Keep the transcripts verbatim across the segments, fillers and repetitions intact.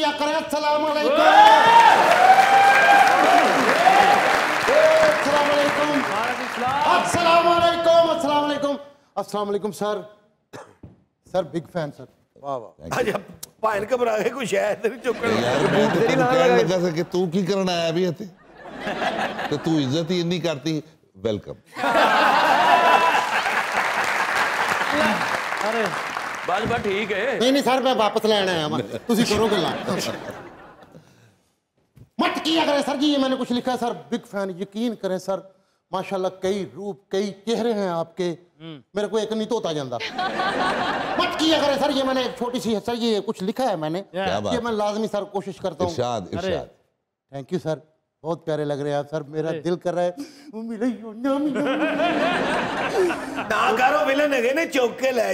किया करें। अस्सलाम वालेकुम, अस्सलाम वालेकुम, अस्सलाम वालेकुम, अस्सलाम वालेकुम, अस्सलाम वालेकुम sir. Sir big fan sir. वाह वाह। अच्छा भाई घबरा गए कुछ है तेरी चुकन यार मैं तो तेरी कहने लगा था कि तू की करना आया भी इत्थे ते तू इज्जत ही नहीं करती। वेलकम। अरे बस बस ठीक है। नहीं नहीं सर मैं वापस लेना आया मैं, तुसी करो गल्लां मत किया करें सर जी। ये मैंने कुछ लिखा है सर, बिग फैन। यकीन करें सर, माशाल्लाह कई रूप कई चेहरे हैं आपके, मेरे को एक नहीं तोता जाता। मत किया करें सर। ये मैंने एक छोटी सी सर ये कुछ लिखा है मैंने, ये मैं लाजमी सर कोशिश करता हूँ। इरशाद इरशाद। थैंक यू सर, बहुत प्यारे लग रहे हैं आप सर। मेरा दिल कर रहा है मिले ना मिले ना करो विलन है ने चौके ले।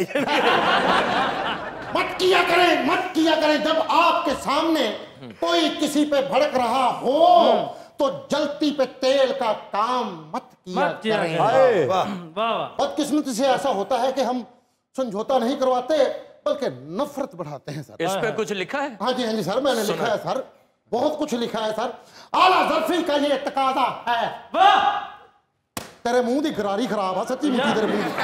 मत किया करें, मत किया करें। जब आपके सामने कोई किसी पे भड़क रहा हो तो जलती पे तेल का काम मत किया करें। बदकिस्मती से ऐसा होता है कि हम समझौता नहीं करवाते बल्कि नफरत बढ़ाते हैं सर। इस पे कुछ लिखा है? हाँ जी हाँ जी सर, मैंने लिखा है सर, बहुत कुछ लिखा है सर। आला ज़र्फ़ी का ये तकाज़ा है। वाह तेरे मुंह दी गरारी खराब है सच्ची मुंह तेरे मुंह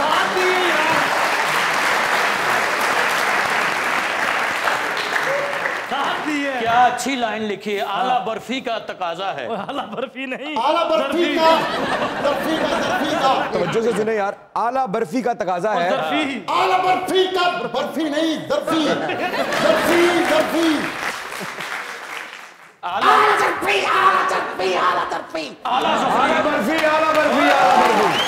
क्या अच्छी लाइन लिखी है। आला बर्फी का तकाजा है। आला बर्फी नहीं, आला बर्फी का बर्फी का बर्फी का तवज्जो से सुने यार, आला बर्फी का तकाजा है। आला बर्फी का बर्फी नहीं बर्फी बर्फी बर्फी आला बर्फी आला बर्फी आला बर्फी आला बर्फी आला बर्फी आला बर्फी।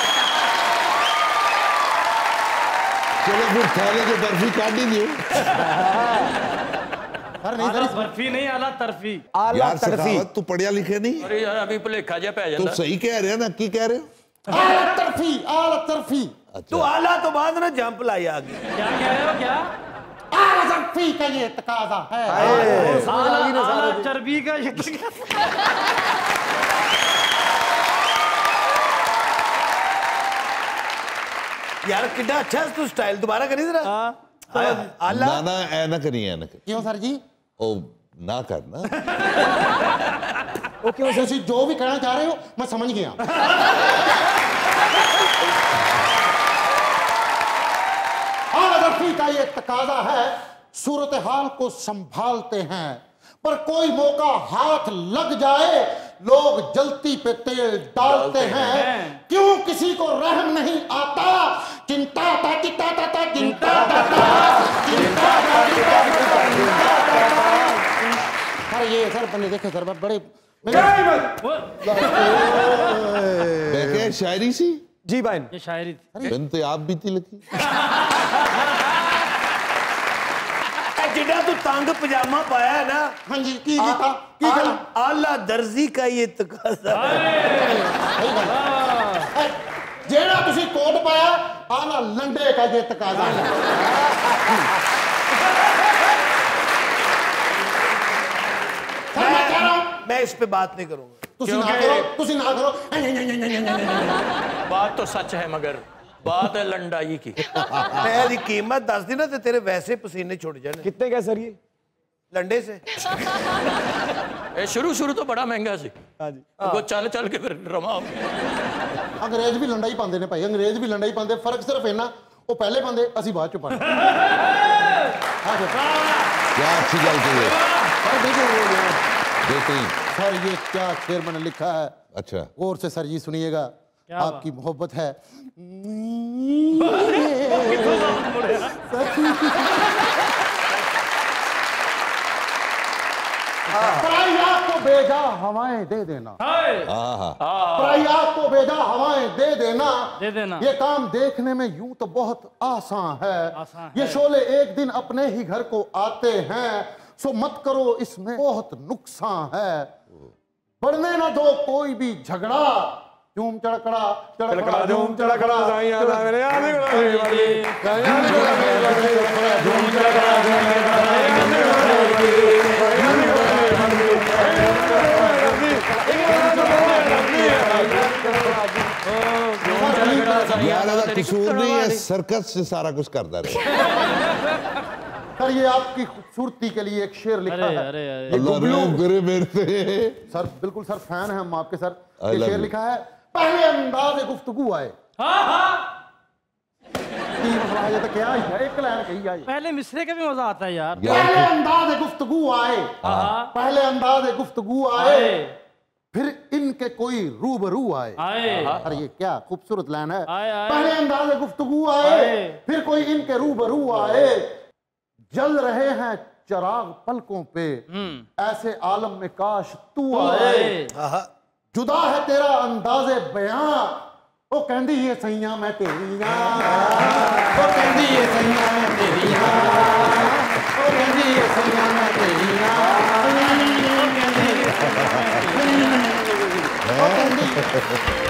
चलो फिर थाने के बर्फी काट ही दियो। सर नहीं सर बर्फी नहीं, आला तरफी। आला यार तरफी सखावत तू पढ़िया लिखे नहीं। अरे यार अभी भुलेखा जा पै तू जाता। सही कह रहे हो ना, की कह रहे हो? आला तरफी आला तरफी। तू आला तो बाद ना जंप लाई आगे। क्या कह रहे हो? क्या आला ज़र्फ़ी का ये तकाज़ा है। आला आला चर्बी का ये यार कितना अच्छा तू स्टाइल दोबारा करी जरा। आला ना ना ऐ ना करिए ना करिए। क्यों सर जी? ओ ना करना। ओके okay, सर जो भी कहना चाह रहे हो मैं समझ गया। आला ज़र्फ़ी का ये तकाज़ा है, सूरत हाल को संभालते हैं पर कोई मौका हाथ लग जाए लोग जलती पे तेल डालते हैं। क्यों किसी को रहम नहीं आता, चिंता ता चिंता ता ता चिंता ता चिंता सर ये सर मैंने देखे सर बड़े क्या शायरी सी जी भाई, ये शायरी थी। मैंने तो आप भी थी लगी। जिड़ा तू तंग पजामा पाया है ना। हाँ जी की जी था की आला, आला दर्जी का ये तकाजा जेड़ा तुसी कोट पाया आला लंडे का ये तकाजा है। सर मैं कह रहा हूं मैं इस पे बात नहीं करूंगा। तुसी ना करो तुसी ना करो। बात तो सच है मगर बात है लंडाई की। मैं कीमत दस दी ना तो तेरे वैसे पसीने छुट जाने। कितने का सर ये? लंडे से ए शुरू शुरू तो बड़ा महंगा सी। हाँ जी। वो चल चल के फिर रमा। अंग्रेज भी लंडाई पाते ने भाई, अंग्रेज भी लंडाई पाते। फर्क सिर्फ इना वो पहले पाते असी बाद च पाते। क्या अच्छी गल की है। बेहतरीन सर ये क्या शेर मैंने लिखा है। अच्छा गौर से सर जी सुनिएगा, आपकी मोहब्बत है। परायात को बेजा हवाएं दे देना, परायात को बेजा हवाएं दे देना, दे देना। ये काम देखने में यूं तो बहुत आसान है, आसान ये है। शोले एक दिन अपने ही घर को आते हैं, सो मत करो इसमें बहुत नुकसान है। बढ़ने ना दो कोई भी झगड़ा, झूम चड़कड़ा चड़कड़ा झूम चड़कड़ा साईं आला मेरे याद करा झूम चड़कड़ा यार कसूर नहीं है, सर्कस से सारा कुछ करता रहे। सर ये आपकी खूबसूरती के लिए एक शेर लिखा अरे है। अरे अरे ये गुगलू तेरे मेरे से सर बिल्कुल सर फैन है हम आपके सर। I ये love शेर you. लिखा है, पहले अंदाज गुफ्तगू आए। हाँ हाँ की मसला है, ये तो क्या है, एक लाइन कही है। पहले मिसरे का भी मजा आता है यार। पहले अंदाज गुफ्तगू आए, हाँ पहले अंदाज गुफ्तगू आए, फिर इनके कोई रूबरू आए। आए अरे ये क्या खूबसूरत लाइन है। आए, आए। पहले अंदाज गुफ्तगू आए, आए। फिर कोई इनके रूबरू आए, जल रहे हैं चराग पलकों पे, ऐसे आलम में काश तू आए। जुदा है तेरा अंदाजे बयां, ओ कहंदी ये सैया मैं तेरियां, ओ कहंदी ये सैया मैं तेरियां, ओ कहंदी ये सैया मैं तेरियां, ओ कहंदी